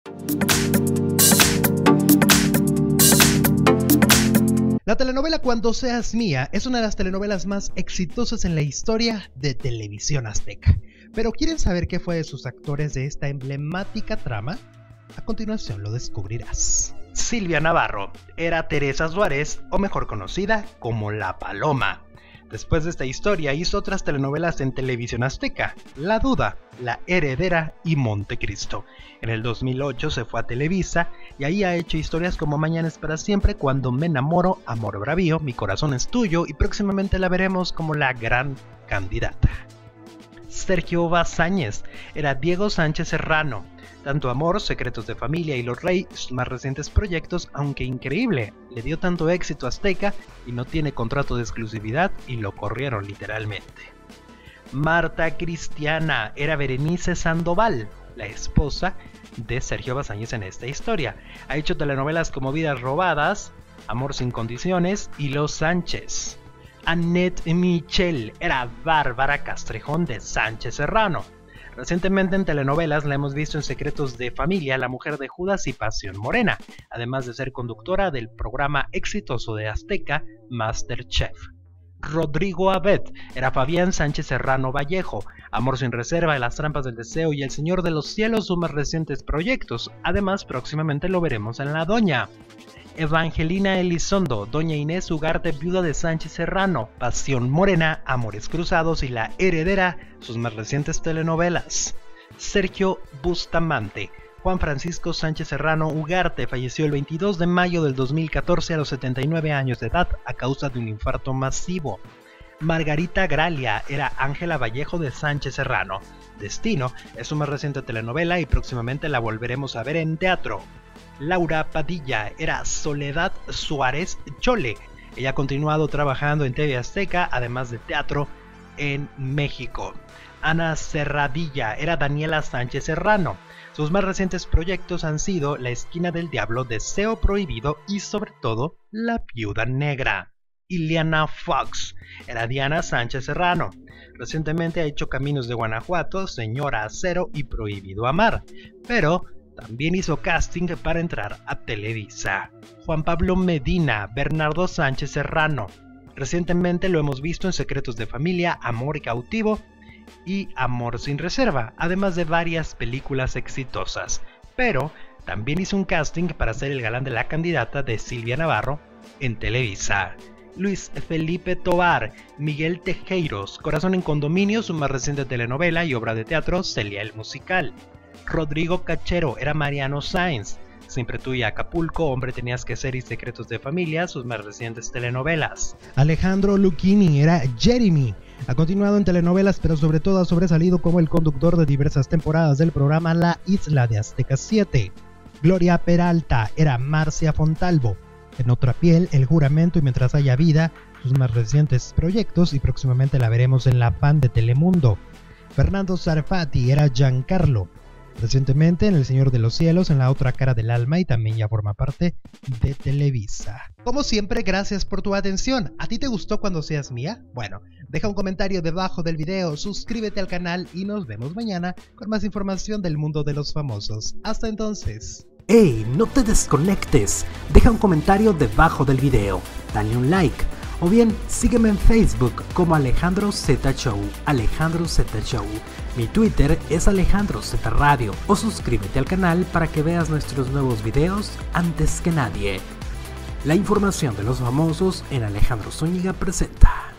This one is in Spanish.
La telenovela Cuando seas mía es una de las telenovelas más exitosas en la historia de Televisión Azteca. ¿Pero quieren saber qué fue de sus actores de esta emblemática trama? A continuación lo descubrirás. Silvia Navarro era Teresa Suárez, o mejor conocida como La Paloma. Después de esta historia hizo otras telenovelas en Televisión Azteca: La Duda, La Heredera y Montecristo. En el 2008 se fue a Televisa y ahí ha hecho historias como Mañana es para siempre, Cuando me enamoro, Amor bravío, Mi corazón es tuyo, y próximamente la veremos como La Gran Candidata. Sergio Bazáñez era Diego Sánchez Serrano. Tanto Amor, Secretos de Familia y Los Rey, sus más recientes proyectos, aunque increíble, le dio tanto éxito a Azteca y no tiene contrato de exclusividad y lo corrieron literalmente. Marta Cristiana era Berenice Sandoval, la esposa de Sergio Bazáñez en esta historia. Ha hecho telenovelas como Vidas Robadas, Amor sin Condiciones y Los Sánchez. Annette Michel era Bárbara Castrejón de Sánchez Serrano. Recientemente en telenovelas la hemos visto en Secretos de Familia, La Mujer de Judas y Pasión Morena, además de ser conductora del programa exitoso de Azteca, MasterChef. Rodrigo Abed era Fabián Sánchez Serrano Vallejo, Amor sin reserva, Las trampas del deseo y El Señor de los cielos, sus más recientes proyectos. Además, próximamente lo veremos en La Doña. Evangelina Elizondo, Doña Inés Ugarte, viuda de Sánchez Serrano, Pasión Morena, Amores Cruzados y La Heredera, sus más recientes telenovelas. Sergio Bustamante, Juan Francisco Sánchez Serrano Ugarte, falleció el 22 de mayo del 2014 a los 79 años de edad a causa de un infarto masivo. Margarita Gralia era Ángela Vallejo de Sánchez Serrano. Destino es su más reciente telenovela y próximamente la volveremos a ver en teatro. Laura Padilla era Soledad Suárez Chole. Ella ha continuado trabajando en TV Azteca, además de teatro en México. Ana Serradilla era Daniela Sánchez Serrano. Sus más recientes proyectos han sido La Esquina del Diablo, Deseo Prohibido y sobre todo La Viuda Negra. Ileana Fox era Diana Sánchez Serrano. Recientemente ha hecho Caminos de Guanajuato, Señora Acero y Prohibido Amar, pero también hizo casting para entrar a Televisa. Juan Pablo Medina, Bernardo Sánchez Serrano. Recientemente lo hemos visto en Secretos de Familia, Amor Cautivo y Amor sin reserva, además de varias películas exitosas. Pero también hizo un casting para ser el galán de La Candidata de Silvia Navarro en Televisa. Luis Felipe Tovar, Miguel Tejeiros, Corazón en Condominio, su más reciente telenovela y obra de teatro, Celia el Musical. Rodrigo Cachero era Mariano Sáenz, Siempre Tuya, Acapulco, Hombre Tenías que Ser y Secretos de Familia, sus más recientes telenovelas. Alejandro Lucchini era Jeremy. Ha continuado en telenovelas, pero sobre todo ha sobresalido como el conductor de diversas temporadas del programa La Isla de Azteca 7. Gloria Peralta era Marcia Fontalvo. En Otra Piel, El Juramento y Mientras haya vida, sus más recientes proyectos, y próximamente la veremos en La Fan de Telemundo. Fernando Sarfati era Giancarlo. Recientemente en El Señor de los Cielos, en La Otra Cara del Alma, y también ya forma parte de Televisa. Como siempre, gracias por tu atención. ¿A ti te gustó Cuando seas mía? Bueno, deja un comentario debajo del video, suscríbete al canal y nos vemos mañana con más información del mundo de los famosos. Hasta entonces. ¡Ey! No te desconectes, deja un comentario debajo del video, dale un like, o bien sígueme en Facebook como Alejandro Z Show, Alejandro Z Show. Mi Twitter es Alejandro Z Radio, o suscríbete al canal para que veas nuestros nuevos videos antes que nadie. La información de los famosos en Alejandro Zúñiga Presenta.